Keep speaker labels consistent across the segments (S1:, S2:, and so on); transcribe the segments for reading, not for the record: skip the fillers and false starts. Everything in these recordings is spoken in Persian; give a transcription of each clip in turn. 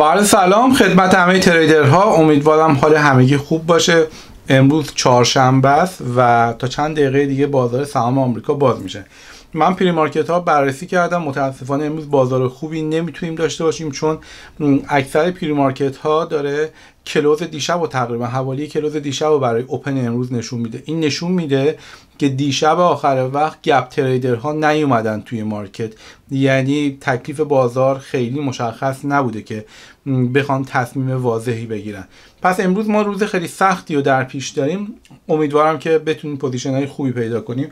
S1: با عرض سلام خدمت همه تریدرها، امیدوارم حال همگی خوب باشه. امروز چهارشنبه است و تا چند دقیقه دیگه بازار سهام آمریکا باز میشه. من پری مارکت ها بررسی کردم، متاسفانه امروز بازار خوبی نمیتونیم داشته باشیم چون اکثر پری مارکت ها داره کلوز دیشب و تقریبا حوالی کلوز دیشب و برای اوپن امروز نشون میده. این نشون میده که دیشب آخر وقت گپ تریدرها نیومدن توی مارکت، یعنی تکلیف بازار خیلی مشخص نبوده که بخوان تصمیم واضحی بگیرن. پس امروز ما روز خیلی سختی رو در پیش داریم. امیدوارم که بتونیم پوزیشن های خوبی پیدا کنیم.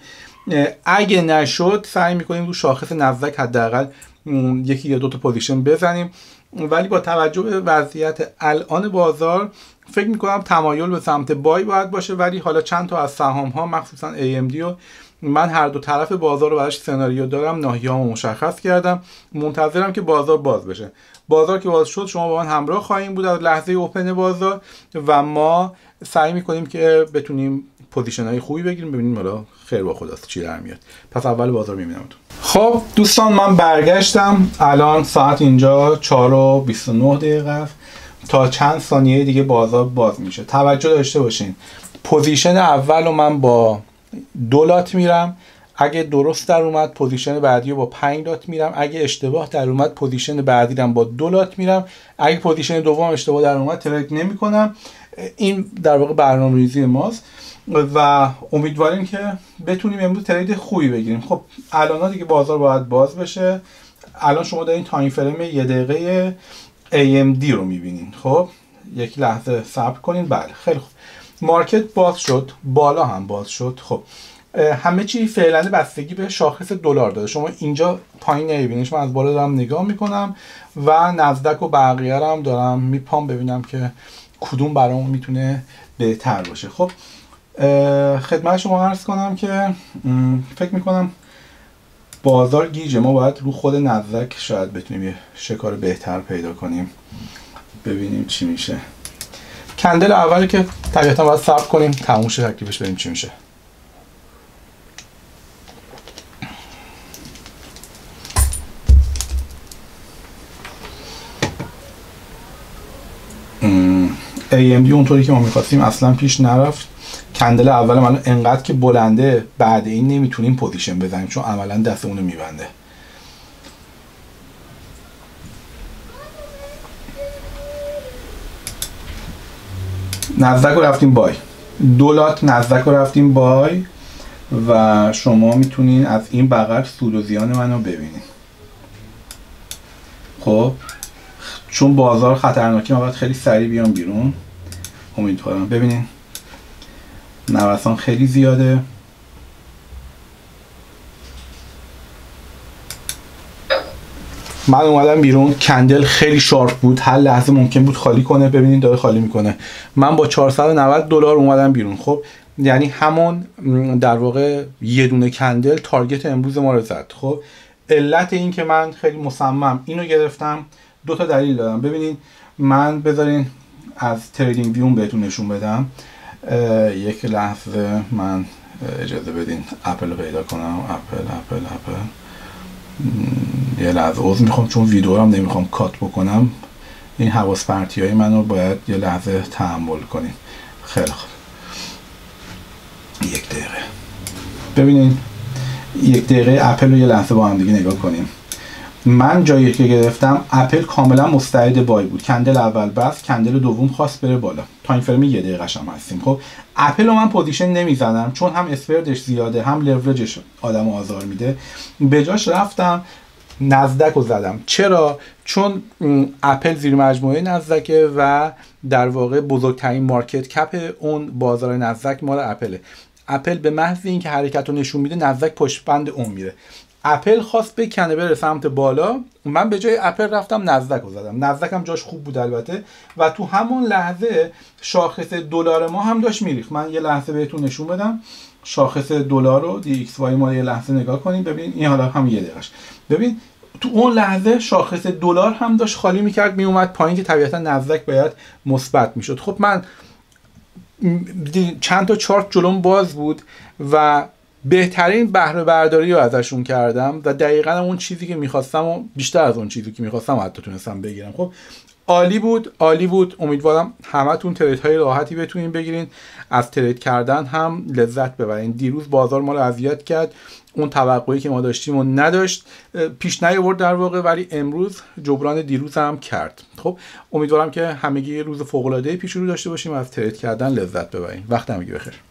S1: اگه نشد سعی میکنیم رو شاخص نزدک حداقل یکی یا دو تا پوزیشن بزنیم، ولی با توجه به وضعیت الان بازار فکر میکنم تمایل به سمت بای باید باشه. ولی حالا چند تا از سهام ها مخصوصا AMD و من هر دو طرف بازار رو براش سناریو دارم، ناحیه‌هامو مشخص کردم، منتظرم که بازار باز بشه. بازار که باز شد شما با من همراه خواهیم بود از لحظه اوپن بازار و ما سعی میکنیم که بتونیم پوزیشن های خوبی بگیریم. ببینیم حالا خیر با خداست چی در میاد. پس اول بازار میبینم. خب دوستان من برگشتم، الان ساعت اینجا 4:29 است. تا چند ثانیه دیگه بازار باز میشه. توجه داشته باشین پوزیشن اول رو من با 2 لات میرم، اگه درست در اومد پوزیشن بعدی رو با 5 لات میرم، اگه اشتباه در اومد پوزیشن بعدی رو با 2 لات میرم، اگه پوزیشن دوم اشتباه در اومد ترید نمیکنم. این در واقع برنامه‌ریزی ماست و امیدواریم که بتونیم امروز ترید خوبی بگیریم. خب الان دیگه بازار باید باز بشه. الان شما دارین تایم فریم 1 دقیقه AMD رو میبینین. خب یک لحظه صبر کنین. بله خیلی خوب، مارکت باز شد، بالا هم باز شد. خب همه چی فعلا بستگی به شاخص دلار داره. شما اینجا پایین نمیبینید، من از بالا دارم نگاه میکنم و نزدک و بقیه رو هم دارم میپام ببینم که کدوم برام میتونه بهتر باشه. خب خدمت شما عرض کنم که فکر میکنم بازار گیجه، ما باید رو خود نزدک شاید بتونیم یه شکار بهتر پیدا کنیم. ببینیم چی میشه. کندل اولی که طبیعتا باید صبر کنیم تموم شه تکلیفش، ببینیم چی میشه. AMD اونطوری که ما میخواستیم اصلا پیش نرفت. کندل اول من انقدر که بلنده بعد این نمیتونیم پوزیشن بزنیم چون عملا دست اونو میبنده. نزدک رو رفتیم بای، 2 لات نزدک رو رفتیم بای و شما میتونین از این بغل سود و زیان منو ببینین. خب چون بازار خطرناکی ما باید خیلی سریع بیام بیرون. امیدوارم ببینین نوسان خیلی زیاده. من اومدم بیرون، کندل خیلی شارپ بود، هر لحظه ممکن بود خالی کنه. ببینید داره خالی میکنه. من با $490 اومدم بیرون. خب یعنی همون در واقع یه دونه کندل تارگت امروز ما رو زد. خب علت این که من خیلی مصمم اینو گرفتم 2 تا دلیل دارم. ببینید من بذارین از تریدینگ ویوم بهتون نشون بدم. یک لحظه من اجازه بدین اپل رو پیدا کنم. اپل یه لحظه عذر میخوام چون ویدیو رو هم نمیخوام کات بکنم. این حواس پرتی های منو باید یه لحظه تحمل کنین. خیلی خوب 1 دقیقه ببینین 1 دقیقه اپل رو یه لحظه با هم دیگه نگاه کنیم. من جایی که گرفتم اپل کاملا مستعد بای بود. کندل اول بس، کندل دوم خواست بره بالا. تایم فریم 1 دقیقه هم هستیم. خب اپل رو من پوزیشن نمیزنم چون هم اسپردش زیاده هم لورجش آدمو آزار میده. به جاش رفتم نزدک رو زدم. چرا؟ چون اپل زیر مجموعه نزدکه و در واقع بزرگترین مارکت کپ اون بازار نزدک مال اپله. اپل به محض اینکه حرکت رو نشون میده نزدک پشت بند اون میره. اپل خواست بکنه بره سمت بالا، من به جای اپل رفتم نزدک رو زدم. نزدک هم جاش خوب بود البته و تو همون لحظه شاخص دلار ما هم داشت میریخت. من یه لحظه بهتون نشون بدم شاخص دلار رو DXY ما یه لحظه نگاه کنیم. ببین این حالا هم 1 دقیقش. ببین تو اون لحظه شاخص دلار هم داشت خالی میکرد میومد پایین که طبیعتا نزدک باید مثبت میشد. خب من چند تا چارت جلوم باز بود و بهترین بهره برداری رو ازشون کردم و دقیقاً اون چیزی که میخواستم و بیشتر از اون چیزی که میخواستم حتی تونستم بگیرم. خب عالی بود. امیدوارم همتون ترید های راحتی بتونین بگیرین، از ترید کردن هم لذت ببرین. دیروز بازار ما رو اذیت کرد، اون توقعی که ما داشتیم و نداشت، پیش نیاورد در واقع، ولی امروز جبران دیروز هم کرد. خب امیدوارم که همگی روز فوق العاده پیش رو داشته باشیم و از ترید کردن لذت ببرین. وقت همگی بخیر.